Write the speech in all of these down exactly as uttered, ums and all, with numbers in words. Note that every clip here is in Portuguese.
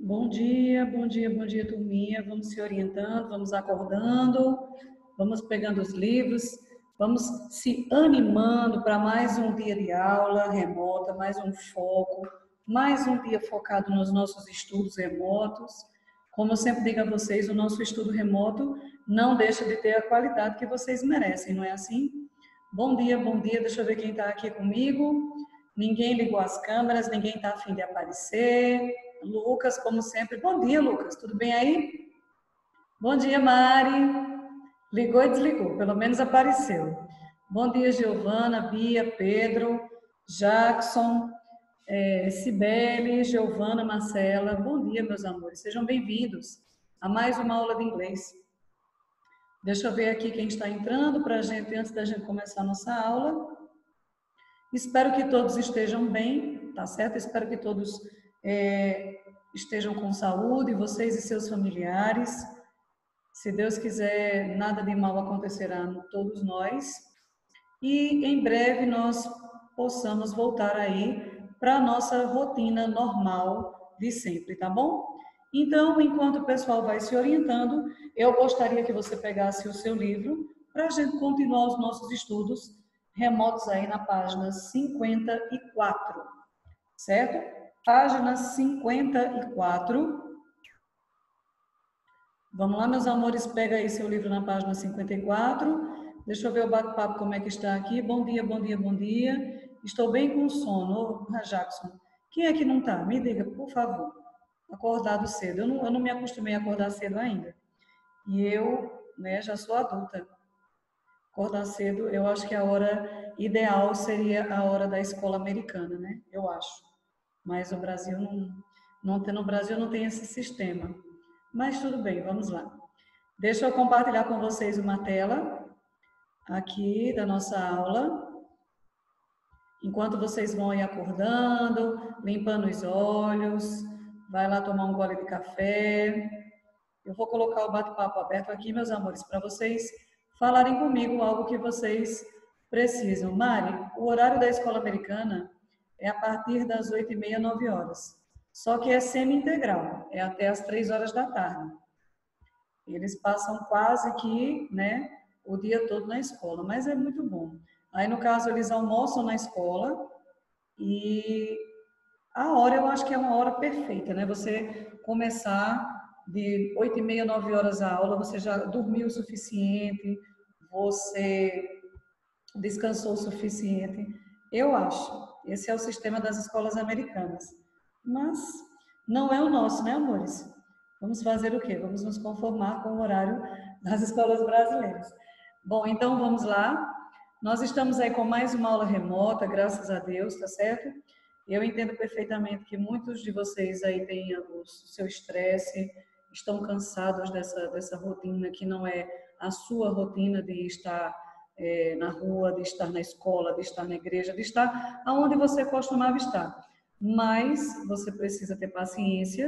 Bom dia, bom dia, bom dia, turminha. Vamos se orientando, vamos acordando, vamos pegando os livros, vamos se animando para mais um dia de aula remota, mais um foco, mais um dia focado nos nossos estudos remotos. Como eu sempre digo a vocês, o nosso estudo remoto não deixa de ter a qualidade que vocês merecem, não é assim? Bom dia, bom dia. Deixa eu ver quem está aqui comigo. Ninguém ligou as câmeras, ninguém está a fim de aparecer. Lucas, como sempre. Bom dia, Lucas. Tudo bem aí? Bom dia, Mari. Ligou e desligou, pelo menos apareceu. Bom dia, Giovana, Bia, Pedro, Jackson, é, Cibele, Giovana, Marcela. Bom dia, meus amores. Sejam bem-vindos a mais uma aula de inglês. Deixa eu ver aqui quem está entrando para a gente, antes da gente começar a nossa aula. Espero que todos estejam bem, tá certo? Espero que todos é, estejam com saúde, vocês e seus familiares. Se Deus quiser, nada de mal acontecerá a todos nós. E em breve nós possamos voltar aí para a nossa rotina normal de sempre, tá bom? Então, enquanto o pessoal vai se orientando, eu gostaria que você pegasse o seu livro para a gente continuar os nossos estudos remotos aí na página cinquenta e quatro, certo? Página cinquenta e quatro. Vamos lá, meus amores, pega aí seu livro na página cinquenta e quatro. Deixa eu ver o bate-papo como é que está aqui. Bom dia, bom dia, bom dia. Estou bem com sono, ô, Jackson. Quem é que não está? Me diga, por favor. Acordado cedo. Eu não, eu não me acostumei a acordar cedo ainda. E eu, né, já sou adulta. Acordar cedo, eu acho que a hora ideal seria a hora da escola americana, né? Eu acho. Mas o Brasil não, não tem, no Brasil não tem esse sistema. Mas tudo bem, vamos lá. Deixa eu compartilhar com vocês uma tela aqui da nossa aula. Enquanto vocês vão aí acordando, limpando os olhos, vai lá tomar um gole de café. Eu vou colocar o bate-papo aberto aqui, meus amores, para vocês falarem comigo algo que vocês precisam. Mari, o horário da escola americana é a partir das oito e meia, nove horas. Só que é semi-integral, é até as três horas da tarde. Eles passam quase que, né, o dia todo na escola, mas é muito bom. Aí, no caso, eles almoçam na escola e a hora eu acho que é uma hora perfeita, né? Você começar de oito e meia, nove horas a aula, você já dormiu o suficiente, você descansou o suficiente. Eu acho. Esse é o sistema das escolas americanas. Mas não é o nosso, né, amores? Vamos fazer o quê? Vamos nos conformar com o horário das escolas brasileiras. Bom, então vamos lá. Nós estamos aí com mais uma aula remota, graças a Deus, tá certo? Eu entendo perfeitamente que muitos de vocês aí têm o seu estresse, estão cansados dessa, dessa rotina que não é a sua rotina de estar é, na rua, de estar na escola, de estar na igreja, de estar aonde você costumava estar. Mas você precisa ter paciência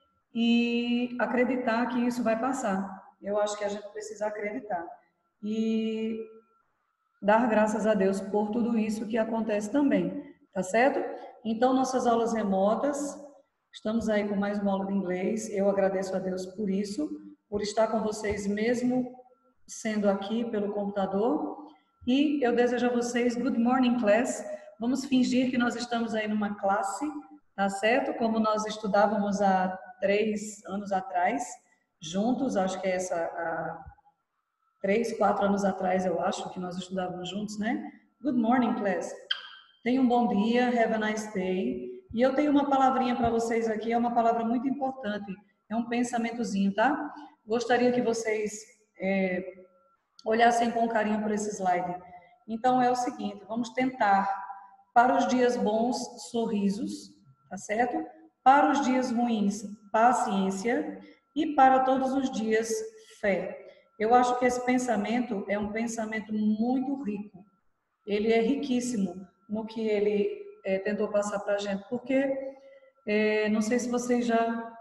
e acreditar que isso vai passar. Eu acho que a gente precisa acreditar. E dar graças a Deus por tudo isso que acontece também, tá certo? Então, nossas aulas remotas, estamos aí com mais uma aula de inglês. Eu agradeço a Deus por isso, por estar com vocês mesmo sendo aqui pelo computador. E eu desejo a vocês good morning class. Vamos fingir que nós estamos aí numa classe, tá certo? Como nós estudávamos há três anos atrás, juntos, acho que é essa a três, quatro anos atrás, eu acho, que nós estudávamos juntos, né? Good morning, class. Tenham um bom dia, have a nice day. E eu tenho uma palavrinha para vocês aqui, é uma palavra muito importante, é um pensamentozinho, tá? Gostaria que vocês é, olhassem com carinho para esse slide. Então, é o seguinte, vamos tentar, para os dias bons, sorrisos, tá certo? Para os dias ruins, paciência. E para todos os dias, fé. Eu acho que esse pensamento é um pensamento muito rico. Ele é riquíssimo no que ele é, tentou passar para a gente, porque é, não sei se vocês já...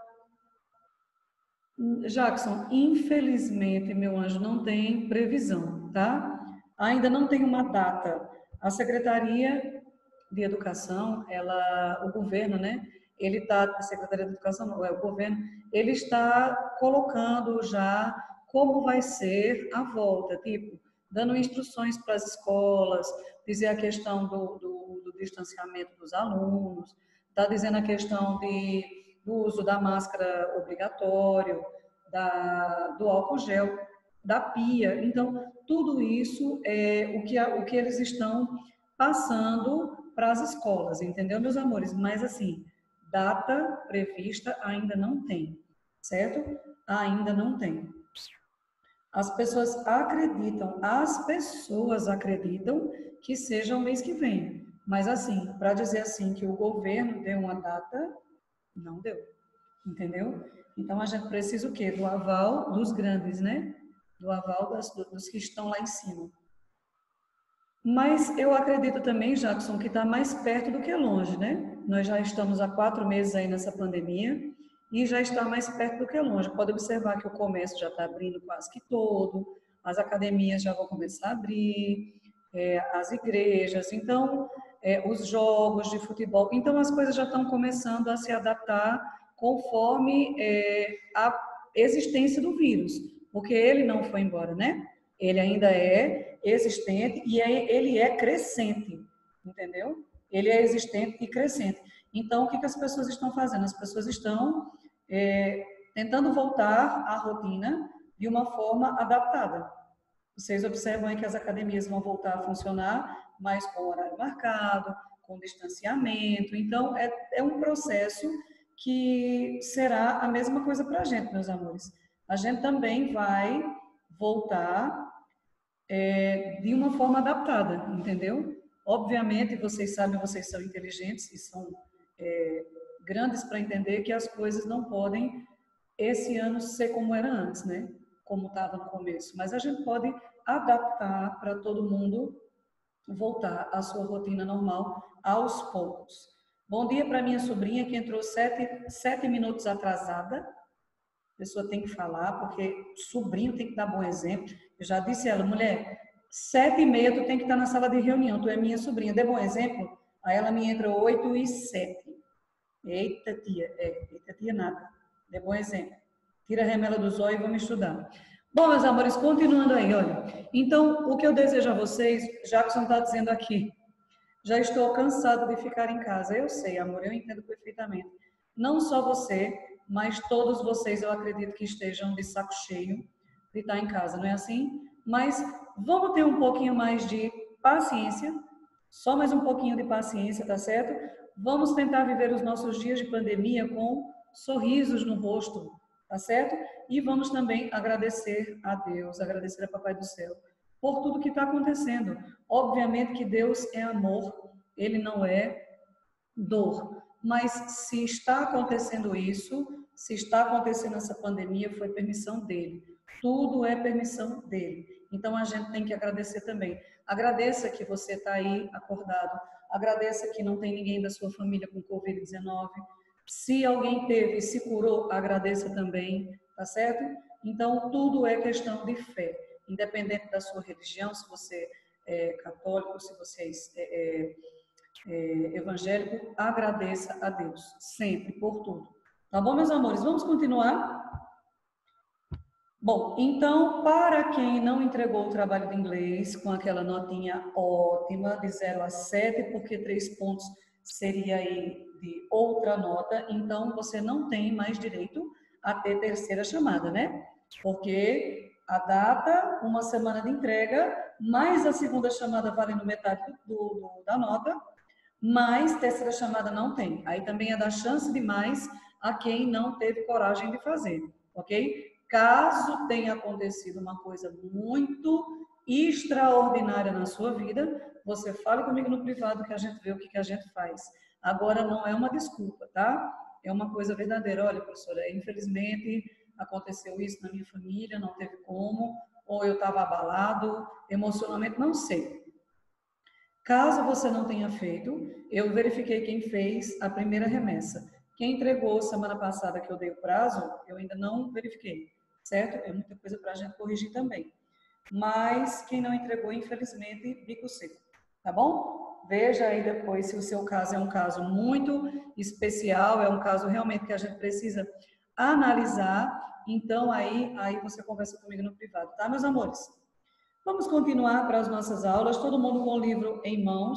Jackson, infelizmente, meu anjo, não tem previsão, tá? Ainda não tem uma data. A Secretaria de Educação, ela, o governo, né? ele está, a Secretaria de Educação, não, é o governo, ele está colocando já como vai ser a volta, tipo, dando instruções para as escolas, dizer a questão do, do, do distanciamento dos alunos, está dizendo a questão de, do uso da máscara obrigatório, da, do álcool gel, da pia. Então, tudo isso é o que, o que eles estão passando para as escolas, entendeu, meus amores? Mas, assim, data prevista ainda não tem, certo? Ainda não tem. As pessoas acreditam, as pessoas acreditam que seja o mês que vem. Mas, assim, para dizer assim que o governo deu uma data, não deu, entendeu? Então, a gente precisa o quê? Do aval dos grandes, né? Do aval das, dos que estão lá em cima. Mas eu acredito também, Jackson, que está mais perto do que longe, né? Nós já estamos há quatro meses aí nessa pandemia e já está mais perto do que longe. Pode observar que o comércio já está abrindo quase que todo, as academias já vão começar a abrir, é, as igrejas, então, é, os jogos de futebol. Então, as coisas já estão começando a se adaptar conforme é, a existência do vírus, porque ele não foi embora, né? Ele ainda é existente e é, ele é crescente, entendeu? Ele é existente e crescente. Então, o que, que as pessoas estão fazendo? As pessoas estão é, tentando voltar à rotina de uma forma adaptada. Vocês observam aí que as academias vão voltar a funcionar, mas com horário marcado, com distanciamento. Então, é, é um processo que será a mesma coisa para a gente, meus amores. A gente também vai voltar é, de uma forma adaptada, entendeu? Obviamente, vocês sabem, vocês são inteligentes e são é, grandes para entender que as coisas não podem, esse ano, ser como era antes, né? Como estava no começo. Mas a gente pode adaptar para todo mundo voltar à sua rotina normal aos poucos. Bom dia para minha sobrinha que entrou sete, sete minutos atrasada. A pessoa tem que falar, porque sobrinho tem que dar bom exemplo. Eu já disse a ela, mulher, sete e meia tu tem que estar na sala de reunião, tu é minha sobrinha, dê bom exemplo? Aí ela me entra oito e sete. Eita tia, é, eita tia nada, dê bom exemplo. Tira a remela dos olhos e vamos estudar. Bom, meus amores, continuando aí, olha. Então, o que eu desejo a vocês, Jackson está dizendo aqui, já estou cansado de ficar em casa. Eu sei, amor, eu entendo perfeitamente. Não só você, mas todos vocês, eu acredito que estejam de saco cheio de estar em casa, não é assim? Mas vamos ter um pouquinho mais de paciência, só mais um pouquinho de paciência, tá certo? Vamos tentar viver os nossos dias de pandemia com sorrisos no rosto, tá certo? E vamos também agradecer a Deus, agradecer a Papai do Céu por tudo que está acontecendo. Obviamente que Deus é amor, Ele não é dor. Mas se está acontecendo isso, se está acontecendo essa pandemia, foi permissão dele. Tudo é permissão dele. Então a gente tem que agradecer também. Agradeça que você está aí acordado. Agradeça que não tem ninguém da sua família com covid dezenove. Se alguém teve e se curou, agradeça também, tá certo? Então tudo é questão de fé. Independente da sua religião, se você é católico, se você é, é, é evangélico, agradeça a Deus, sempre, por tudo. Tá bom, meus amores? Vamos continuar? Bom, então, para quem não entregou o trabalho de inglês com aquela notinha ótima, de zero a sete, porque três pontos seria aí de outra nota, então você não tem mais direito a ter terceira chamada, né? Porque a data, uma semana de entrega, mais a segunda chamada valendo metade do, do, da nota, mas terceira chamada não tem. Aí também é dar chance demais a quem não teve coragem de fazer, ok? Caso tenha acontecido uma coisa muito extraordinária na sua vida, você fale comigo no privado que a gente vê o que, que a gente faz. Agora não é uma desculpa, tá? É uma coisa verdadeira. Olha, professora, infelizmente aconteceu isso na minha família, não teve como, ou eu estava abalado emocionalmente, não sei. Caso você não tenha feito, eu verifiquei quem fez a primeira remessa. Quem entregou semana passada que eu dei o prazo, eu ainda não verifiquei, certo? É muita coisa para a gente corrigir também. Mas quem não entregou, infelizmente, bico seco, tá bom? Veja aí depois se o seu caso é um caso muito especial, é um caso realmente que a gente precisa analisar. Então, aí, aí você conversa comigo no privado, tá, meus amores? Vamos continuar para as nossas aulas, todo mundo com o livro em mãos.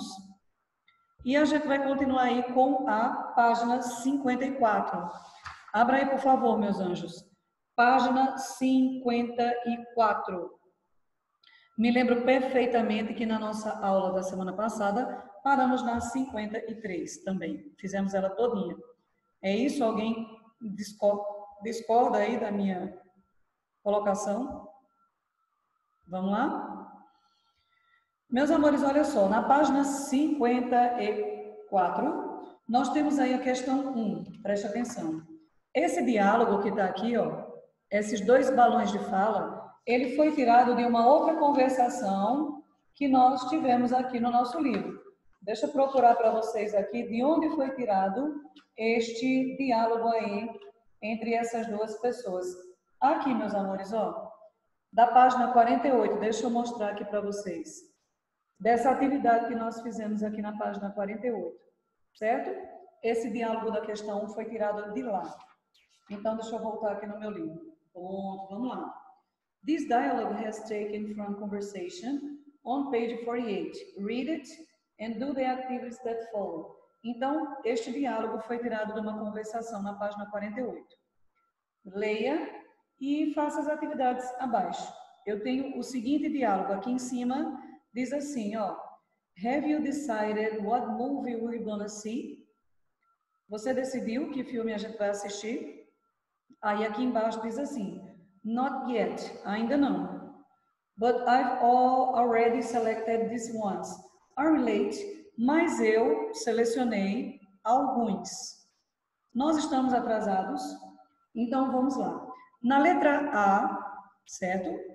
E a gente vai continuar aí com a página cinquenta e quatro. Abra aí, por favor, meus anjos. Página cinquenta e quatro. Me lembro perfeitamente que na nossa aula da semana passada, paramos na cinquenta e três também. Fizemos ela todinha. É isso? Alguém discorda aí da minha colocação? Vamos lá? Meus amores, olha só, na página cinquenta e quatro, nós temos aí a questão um, preste atenção. Esse diálogo que está aqui, ó, esses dois balões de fala, ele foi tirado de uma outra conversação que nós tivemos aqui no nosso livro. Deixa eu procurar para vocês aqui de onde foi tirado este diálogo aí entre essas duas pessoas. Aqui, meus amores, ó, da página quarenta e oito, deixa eu mostrar aqui para vocês. Dessa atividade que nós fizemos aqui na página quarenta e oito, certo? Esse diálogo da questão um foi tirado de lá. Então, deixa eu voltar aqui no meu livro. Bom, vamos lá. This dialogue has taken from conversation on page forty-eight. Read it and do the activities that follow. Então, este diálogo foi tirado de uma conversação na página quarenta e oito. Leia e faça as atividades abaixo. Eu tenho o seguinte diálogo aqui em cima. Diz assim, ó, have you decided what movie we're gonna see? Você decidiu que filme a gente vai assistir? Aí aqui embaixo diz assim, not yet, ainda não. But I've all already selected these ones. Are late, mas eu selecionei alguns. Nós estamos atrasados? Então vamos lá. Na letra A, certo?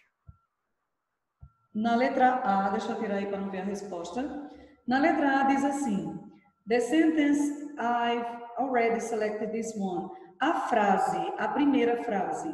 Na letra A, deixa eu tirar aí para não ver a resposta. Na letra A diz assim, the sentence I've already selected this one. A frase, a primeira frase.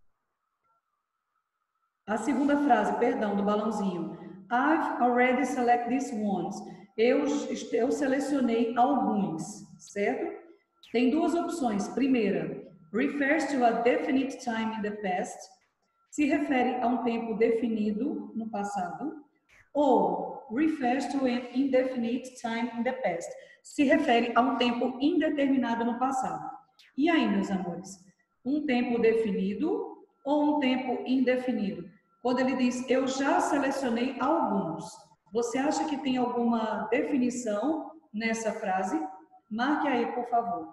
A segunda frase, perdão, do balãozinho. I've already selected these ones. Eu, eu selecionei alguns, certo? Tem duas opções. Primeira, refers to a definite time in the past. Se refere a um tempo definido no passado, ou refers to an indefinite time in the past, se refere a um tempo indeterminado no passado. E aí, meus amores, um tempo definido ou um tempo indefinido? Quando ele diz, eu já selecionei alguns, você acha que tem alguma definição nessa frase? Marque aí, por favor.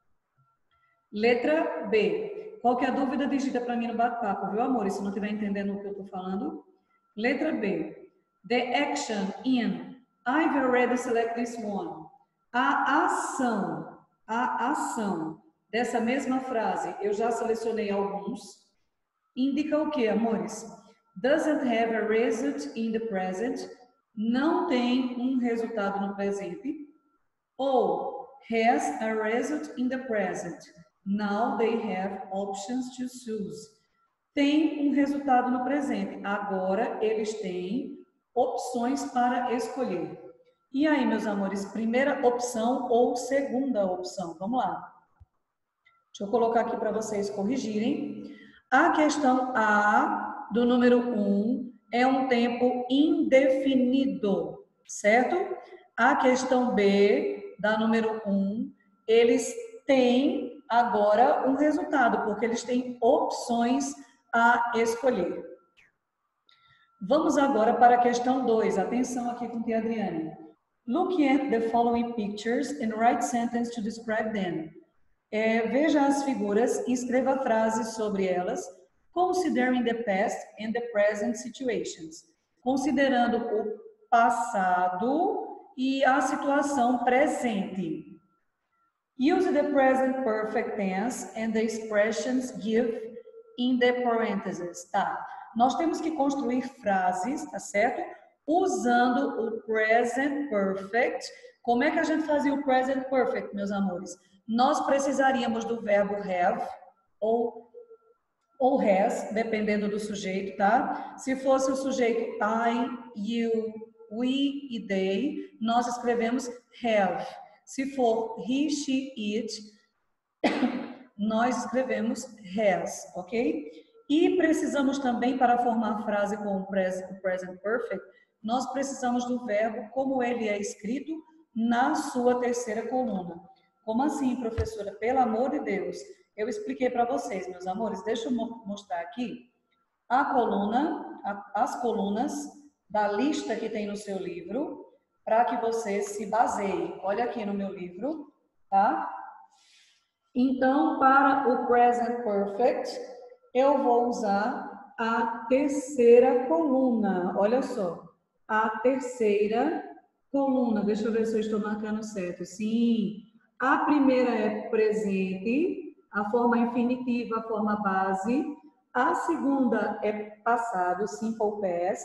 Letra B. Qualquer dúvida, digita para mim no bate-papo, viu, amor? Se não estiver entendendo o que eu estou falando. Letra B. The action in I've already selected this one. A ação, a ação dessa mesma frase, eu já selecionei alguns, indica o que, amores? Doesn't have a result in the present. Não tem um resultado no presente. Ou has a result in the present. Now they have options to choose. Tem um resultado no presente. Agora eles têm opções para escolher. E aí, meus amores, primeira opção ou segunda opção? Vamos lá. Deixa eu colocar aqui para vocês corrigirem. A questão A do número um é um tempo indefinido, certo? A questão B da número um, eles têm agora um resultado, porque eles têm opções a escolher. Vamos agora para a questão dois. Atenção aqui com a Adriane. Look at the following pictures and write sentence to describe them. É, veja as figuras e escreva frases sobre elas, considering the past and the present situations. Considerando o passado e a situação presente. Use the present perfect tense and the expressions give in the parentheses, tá? Nós temos que construir frases, tá certo? Usando o present perfect. Como é que a gente fazia o present perfect, meus amores? Nós precisaríamos do verbo have ou, ou has, dependendo do sujeito, tá? Se fosse o sujeito I, you, we e they, nós escrevemos have. Se for he, she, it, nós escrevemos has, ok? E precisamos também, para formar frase com o present, o present perfect, nós precisamos do verbo como ele é escrito na sua terceira coluna. Como assim, professora? Pelo amor de Deus, eu expliquei para vocês, meus amores. Deixa eu mostrar aqui a coluna, a, as colunas da lista que tem no seu livro, para que vocês se baseiem. Olha aqui no meu livro, tá? Então, para o present perfect, eu vou usar a terceira coluna. Olha só, a terceira coluna. Deixa eu ver se eu estou marcando certo. Sim, a primeira é presente, a forma infinitiva, a forma base. A segunda é passado, simple past,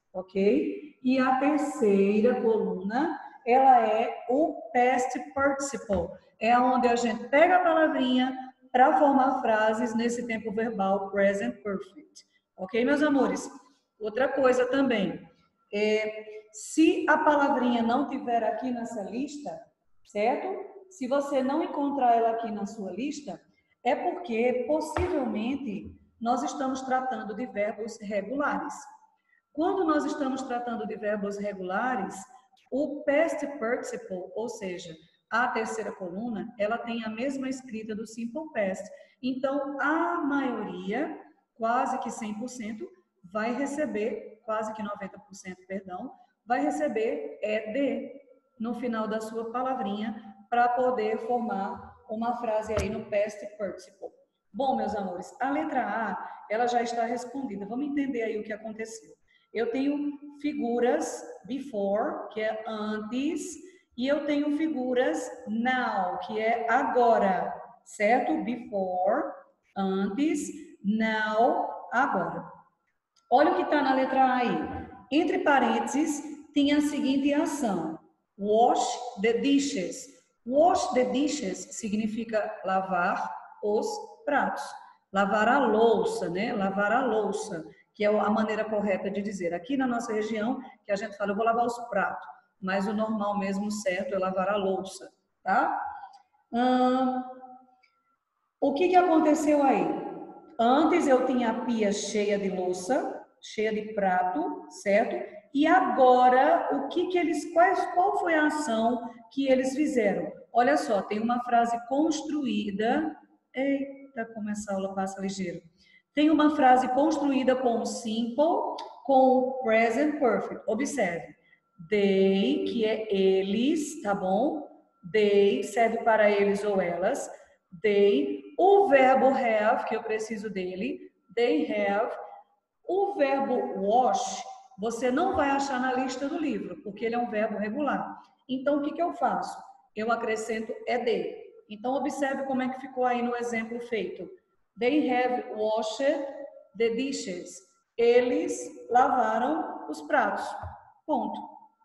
ok? E a terceira coluna, ela é o past participle. É onde a gente pega a palavrinha para formar frases nesse tempo verbal present perfect. Ok, meus amores? Outra coisa também, é, se a palavrinha não tiver aqui nessa lista, certo? Se você não encontrar ela aqui na sua lista, é porque possivelmente nós estamos tratando de verbos regulares. Quando nós estamos tratando de verbos regulares, o past participle, ou seja, a terceira coluna, ela tem a mesma escrita do simple past. Então, a maioria, quase que cem por cento, vai receber, quase que noventa por cento, perdão, vai receber ed no final da sua palavrinha para poder formar uma frase aí no past participle. Bom, meus amores, a letra A, ela já está respondida. Vamos entender aí o que aconteceu. Eu tenho figuras before, que é antes, e eu tenho figuras now, que é agora, certo? Before, antes, now, agora. Olha o que está na letra A aí. Entre parênteses, tem a seguinte ação. Wash the dishes. Wash the dishes significa lavar os pratos. Lavar a louça, né? Lavar a louça, que é a maneira correta de dizer. Aqui na nossa região, que a gente fala, eu vou lavar os pratos. Mas o normal mesmo certo é lavar a louça, tá? Hum, o que que aconteceu aí? Antes eu tinha a pia cheia de louça, cheia de prato, certo? E agora, o que que eles, quais, qual foi a ação que eles fizeram? Olha só, tem uma frase construída, eita, como essa aula passa ligeiro. Tem uma frase construída com o simple, com o present perfect. Observe. They, que é eles, tá bom? They serve para eles ou elas. They, o verbo have, que eu preciso dele. They have. O verbo wash, você não vai achar na lista do livro, porque ele é um verbo regular. Então, o que que eu faço? Eu acrescento ed. Então, observe como é que ficou aí no exemplo feito. They have washed the dishes. Eles lavaram os pratos. Ponto.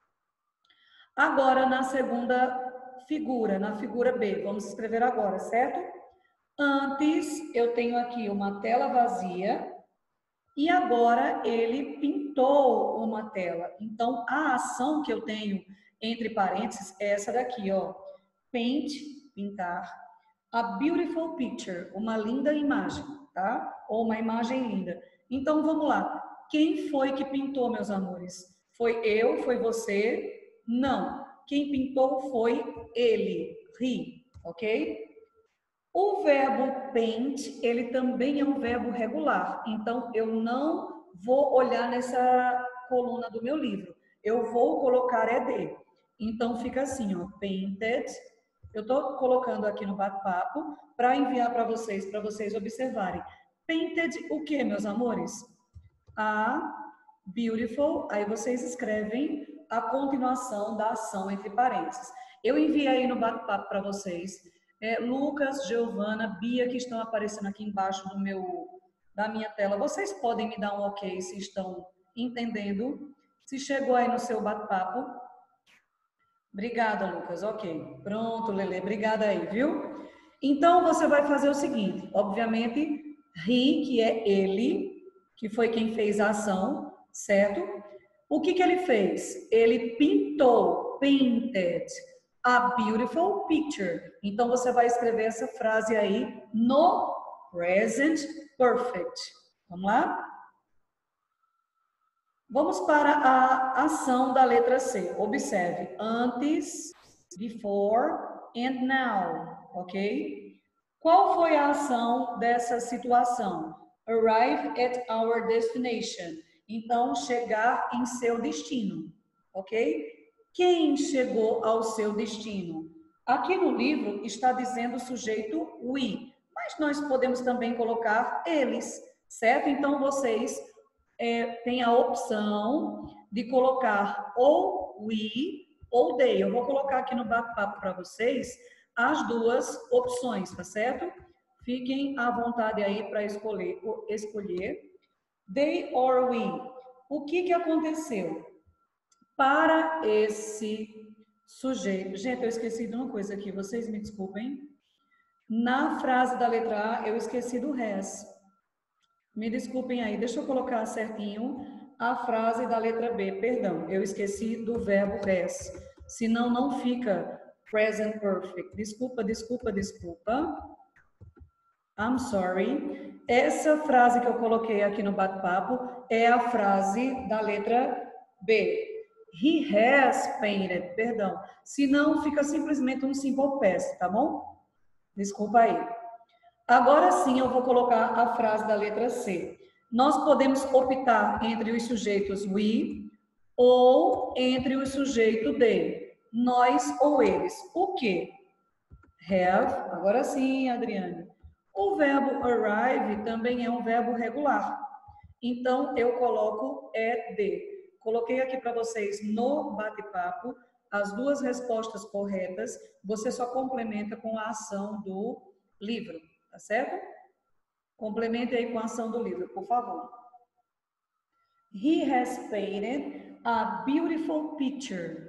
Agora, na segunda figura, na figura B, vamos escrever agora, certo? Antes, eu tenho aqui uma tela vazia e agora ele pintou uma tela. Então, a ação que eu tenho entre parênteses é essa daqui, ó. Paint, pintar. A beautiful picture, uma linda imagem, tá? Ou uma imagem linda. Então, vamos lá. Quem foi que pintou, meus amores? Foi eu? Foi você? Não. Quem pintou foi ele, he, ok? O verbo paint, ele também é um verbo regular. Então, eu não vou olhar nessa coluna do meu livro. Eu vou colocar ed. Então, fica assim, ó, painted. Eu estou colocando aqui no bate-papo para enviar para vocês, para vocês observarem. Painted o que, meus amores? A beautiful, aí vocês escrevem a continuação da ação entre parênteses. Eu enviei aí no bate-papo para vocês. É, Lucas, Giovana, Bia, que estão aparecendo aqui embaixo do meu, da minha tela. Vocês podem me dar um ok se estão entendendo? Se chegou aí no seu bate-papo. Obrigada, Lucas. Ok. Pronto, Lele. Obrigada aí, viu? Então, você vai fazer o seguinte. Obviamente, he, que é ele, que foi quem fez a ação, certo? O que que ele fez? Ele pintou, painted, a beautiful picture. Então, você vai escrever essa frase aí no present perfect. Vamos lá? Vamos para a ação da letra C. Observe, antes, before and now, ok? Qual foi a ação dessa situação? Arrive at our destination. Então, chegar em seu destino, ok? Quem chegou ao seu destino? Aqui no livro está dizendo o sujeito we, mas nós podemos também colocar eles, certo? Então, vocês é, têm a opção de colocar ou we ou they. Eu vou colocar aqui no bate-papo para vocês as duas opções, tá certo? Fiquem à vontade aí para escolher, escolher. They or we. O que que aconteceu? Para esse sujeito... Gente, eu esqueci de uma coisa aqui, vocês me desculpem. Na frase da letra A, eu esqueci do has. Me desculpem aí, deixa eu colocar certinho a frase da letra B. Perdão, eu esqueci do verbo has. Senão não fica present perfect. Desculpa, desculpa, desculpa. I'm sorry. Essa frase que eu coloquei aqui no bate-papo é a frase da letra B. He has painted, perdão. Senão fica simplesmente um simple past, tá bom? Desculpa aí. Agora sim eu vou colocar a frase da letra C. Nós podemos optar entre os sujeitos we ou entre o sujeito they. Nós ou eles. O que? Have. Agora sim, Adriane. O verbo arrive também é um verbo regular. Então, eu coloco é de. Coloquei aqui para vocês no bate-papo as duas respostas corretas. Você só complementa com a ação do livro, tá certo? Complemente aí com a ação do livro, por favor. He has painted a beautiful picture.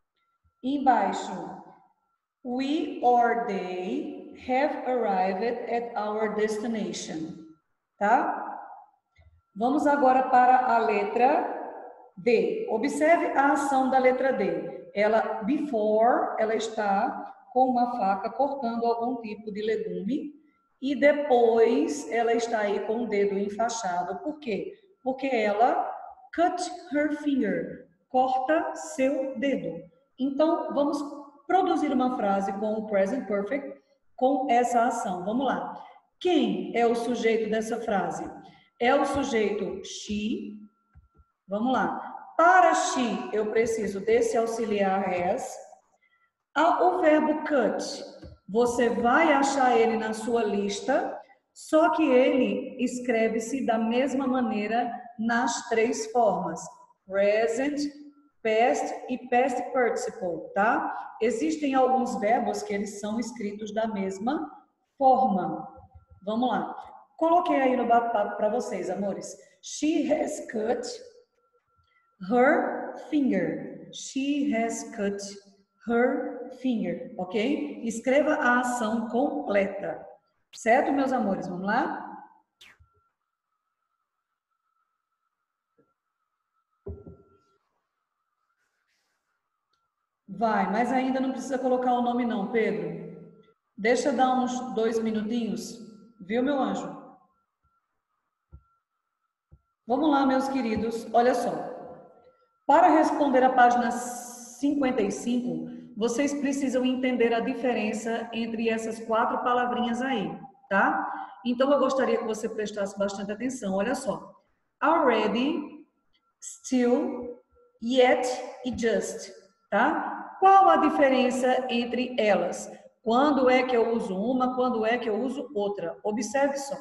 Embaixo, we or they have arrived at our destination. Tá? Vamos agora para a letra D. Observe a ação da letra D. Ela, before, ela está com uma faca cortando algum tipo de legume e depois ela está aí com o dedo enfaixado. Por quê? Porque ela cut her finger, corta seu dedo. Então, vamos produzir uma frase com o present perfect com essa ação. Vamos lá. Quem é o sujeito dessa frase? É o sujeito she. Vamos lá. Para she, eu preciso desse auxiliar has. Ah, o verbo cut, você vai achar ele na sua lista, só que ele escreve-se da mesma maneira nas três formas. Present, past e past participle, tá? Existem alguns verbos que eles são escritos da mesma forma. Vamos lá. Coloquei aí no bate-papo para vocês, amores. She has cut her finger. She has cut her finger, ok? Escreva a ação completa. Certo, meus amores? Vamos lá? Vai, mas ainda não precisa colocar o nome não, Pedro. Deixa dar uns dois minutinhos. Viu, meu anjo? Vamos lá, meus queridos. Olha só. Para responder a página cinquenta e cinco, vocês precisam entender a diferença entre essas quatro palavrinhas aí, tá? Então, eu gostaria que você prestasse bastante atenção. Olha só. Already, still, yet e just, tá? Qual a diferença entre elas? Quando é que eu uso uma, quando é que eu uso outra? Observe só.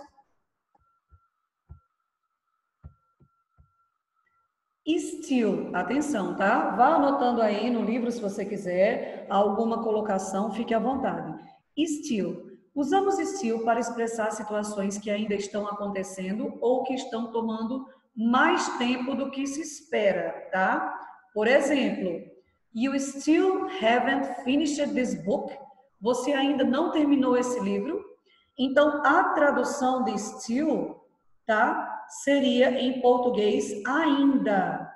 Still, atenção, tá? Vá anotando aí no livro se você quiser, alguma colocação, fique à vontade. Still. Usamos still para expressar situações que ainda estão acontecendo ou que estão tomando mais tempo do que se espera, tá? Por exemplo, you still haven't finished this book. Você ainda não terminou esse livro? Então, a tradução de still, tá? Seria em português ainda.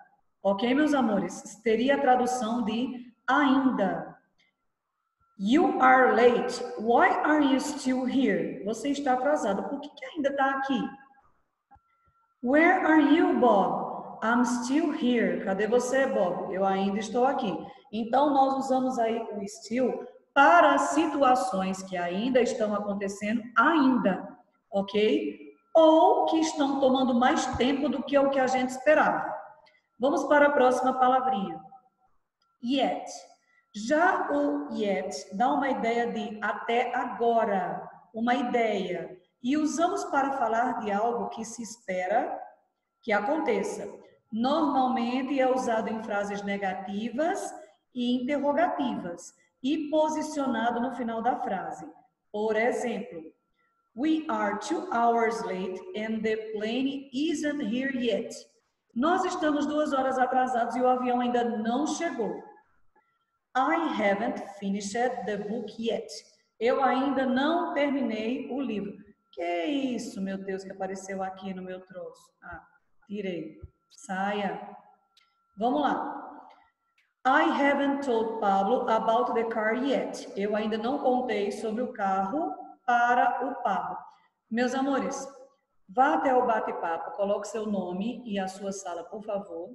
Ok, meus amores? Teria a tradução de ainda. You are late. Why are you still here? Você está atrasado. Por que, que ainda está aqui? Where are you, Bob? I'm still here. Cadê você, Bob? Eu ainda estou aqui. Então, nós usamos aí o still para situações que ainda estão acontecendo, ainda, ok? Ou que estão tomando mais tempo do que o que a gente esperava. Vamos para a próxima palavrinha. Yet. Já o yet dá uma ideia de até agora, uma ideia. E usamos para falar de algo que se espera que aconteça. Normalmente é usado em frases negativas e interrogativas e posicionado no final da frase. Por exemplo, we are two hours late and the plane isn't here yet. Nós estamos duas horas atrasados e o avião ainda não chegou. I haven't finished the book yet. Eu ainda não terminei o livro. Que isso, meu Deus, que apareceu aqui no meu troço? Ah, tirei. Saia. Vamos lá. I haven't told Pablo about the car yet. Eu ainda não contei sobre o carro para o Pablo. Meus amores, vá até o bate-papo, coloque seu nome e a sua sala, por favor.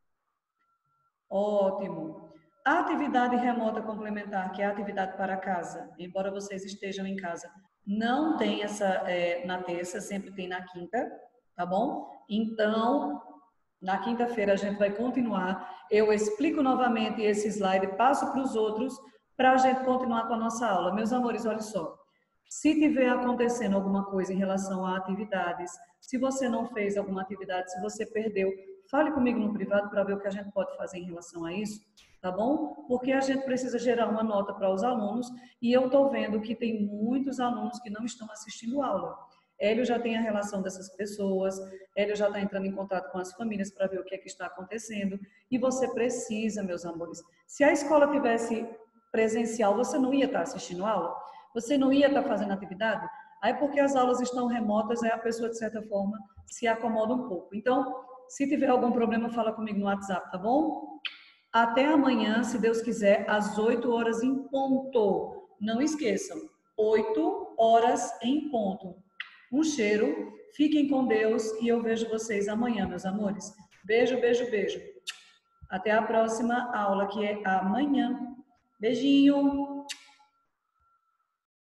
Ótimo. A atividade remota complementar, que é a atividade para casa, embora vocês estejam em casa, não tem essa é, na terça, sempre tem na quinta, tá bom? Então, na quinta-feira a gente vai continuar. Eu explico novamente esse slide, passo para os outros, para a gente continuar com a nossa aula. Meus amores, olha só. Se tiver acontecendo alguma coisa em relação a atividades, se você não fez alguma atividade, se você perdeu, fale comigo no privado para ver o que a gente pode fazer em relação a isso, tá bom? Porque a gente precisa gerar uma nota para os alunos e eu estou vendo que tem muitos alunos que não estão assistindo aula. Hélio já tem a relação dessas pessoas, Hélio já está entrando em contato com as famílias para ver o que é que está acontecendo e você precisa, meus amores. Se a escola tivesse presencial, você não ia estar assistindo aula? Você não ia estar fazendo atividade? Aí porque as aulas estão remotas, aí a pessoa, de certa forma, se acomoda um pouco. Então, se tiver algum problema, fala comigo no WhatsApp, tá bom? Até amanhã, se Deus quiser, às oito horas em ponto. Não esqueçam, oito horas em ponto. Um cheiro, fiquem com Deus e eu vejo vocês amanhã, meus amores. Beijo, beijo, beijo. Até a próxima aula, que é amanhã. Beijinho!